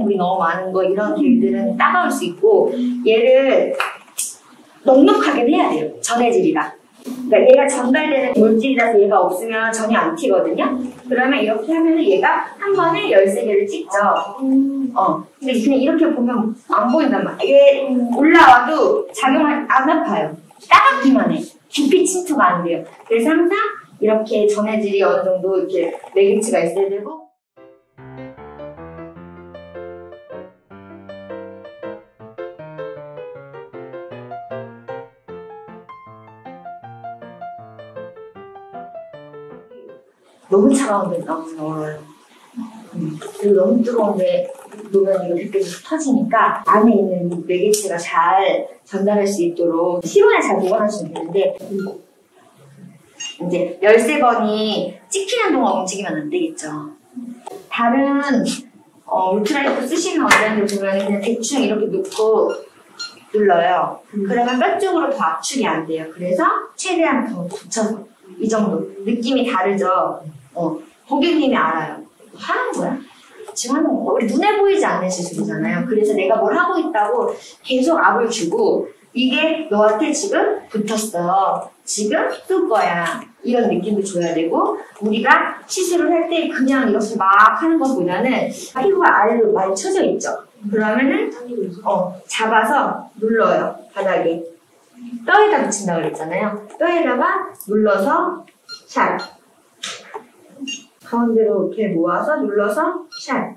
물이 너무 많은 거 이런 일들은 따가울 수 있고 얘를 넉넉하게 해야 돼요. 전해질이라. 그러니까 얘가 전달되는 물질이라서 얘가 없으면 전혀 안 튀거든요. 그러면 이렇게 하면 얘가 한 번에 13개를 찍죠. 근데 그냥 이렇게 보면 안 보인단 말이야. 얘 올라와도 작용을 안 아파요. 따갑기만 해. 깊이 침투가 안 돼요. 그래서 항상 이렇게 전해질이 어느 정도 이렇게 매개체가 있어야 되고. 너무 차가운데 너무 얼어요. 그리고 너무 뜨거운데 놓으면 이거 계속 터지니까 안에 있는 매개체가 잘 전달할 수 있도록 실온에 잘 보관하시면 되는데 이제 13번이 찍히는 동안 움직이면 안 되겠죠. 다른 울트라리프 쓰시는 원장님들 보면 그냥 대충 이렇게 놓고 눌러요. 그러면 뼈 쪽으로 더 압축이 안 돼요. 그래서 최대한 더 붙여서 이 정도. 느낌이 다르죠? 고객님이 알아요. 하는 거야? 지금 하는 거. 우리 눈에 보이지 않는 시술이잖아요. 그래서 내가 뭘 하고 있다고 계속 압을 주고 이게 너한테 지금 붙었어. 지금 뜰 거야. 이런 느낌도 줘야 되고 우리가 시술을 할 때 그냥 이렇게 막 하는 것보다는 피부가 아래로 많이 쳐져 있죠. 그러면은 잡아서 눌러요. 바닥에. 뼈에다 붙인다고 그랬잖아요. 뼈에다가 눌러서 샷. 가운데로 이렇게 모아서 눌러서 샷.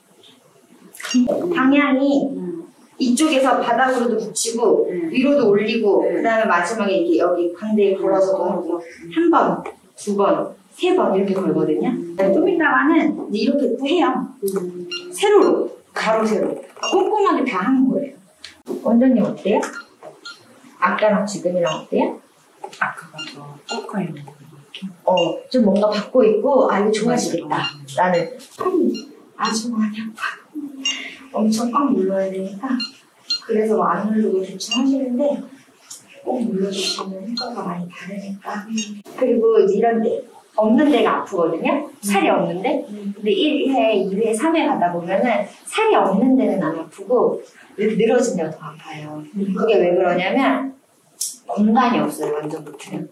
방향이 이쪽에서 바닥으로도 붙이고 위로도 올리고 그 다음에 마지막에 이렇게 여기 광대에 걸어서도 하고 한 번, 두 번, 세 번 이렇게 걸거든요. 좀 이따가는 이제 이렇게 또 해요. 세로로, 가로 세로 꼼꼼하게 다 하는 거예요. 원장님 어때요? 아까랑 지금이랑 어때요? 아까가 더 꺾어요. 좀 뭔가 받고 있고 이거 좋아지겠다. 나는 아주 많이 아파. 엄청 꽉 눌러야 되니까 그래서 안 누르고 대충 하시는데 꼭 눌러주시면 효과가 많이 다르니까. 그리고 이런 데 없는 데가 아프거든요. 살이 없는데 근데 1회, 2회, 3회 가다 보면은 살이 없는 데는 안 아프고 이렇게 늘어진 데가 더 아파요. 그게 왜 그러냐면 공간이 없어요. 완전 붙으면.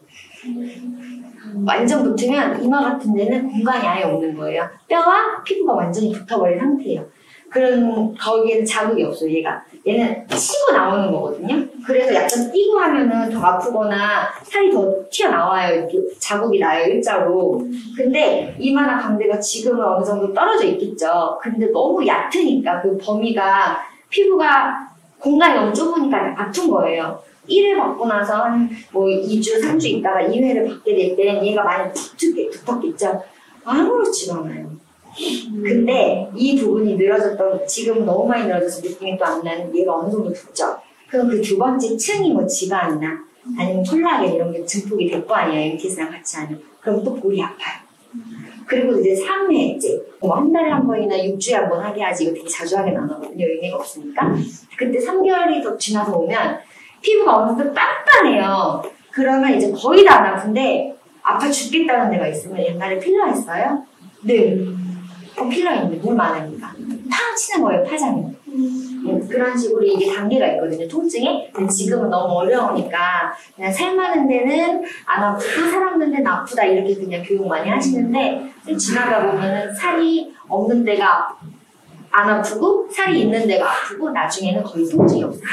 완전 붙으면 이마 같은 데는 공간이 아예 없는 거예요. 뼈와 피부가 완전히 붙어버린 상태예요. 그런 거기에는 자극이 없어요. 얘는 치고 나오는 거거든요. 그래서 약간 뛰고 하면은 더 아프거나 살이 더 튀어나와요. 이렇게 자국이 나요. 일자로. 근데 이마나 광대가 지금은 어느 정도 떨어져 있겠죠. 근데 너무 얕으니까 그 범위가 피부가 공간이 너무 좁으니까 아픈 거예요. 1회 받고 나서 한 2주, 3주 있다가 2회를 받게 될 땐 얘가 많이 붙었겠죠. 아무렇지가 않아요. 근데 이 부분이 늘어졌던, 지금은 너무 많이 늘어져서 느낌이 또 안 나는 얘가 어느 정도 붙죠. 그럼 그 두 번째 층이 지방이나 아니면 콜라겐 이런 게 증폭이 될 거 아니에요. MTS랑 같이 하면. 그럼 또 볼이 아파요. 그리고 이제 3회째, 한 달에 한 번이나 6주에 한 번 하게 하지, 이거 되게 자주 하게 나가거든요. 의미가 없으니까. 그때 3개월이 더 지나서 오면 피부가 어느 정도 단단해요. 그러면 이제 거의 다 안 아픈데 아파 죽겠다는 데가 있으면 옛날에 필러 했어요? 네. 필러 있는데 물 많으니까 팡 치는 거예요. 파장이. 그런 식으로 이게 단계가 있거든요. 통증에. 근데 지금은 너무 어려우니까 그냥 살 많은 데는 안 아프고 살 없는 데는 아프다 이렇게 그냥 교육 많이 하시는데 지나다 보면은 살이 없는 데가 안 아프고 살이 있는 데가 아프고 나중에는 거의 통증이 없어요.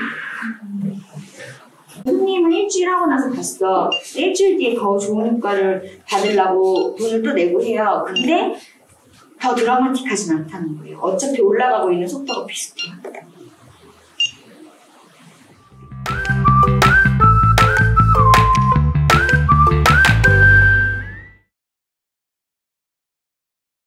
손님은 일주일 하고 나서 갔어. 일주일 뒤에 더 좋은 효과를 받으려고 돈을 또 내고 해요. 근데 더 드라마틱하진 않다는 거예요. 어차피 올라가고 있는 속도가 비슷해요.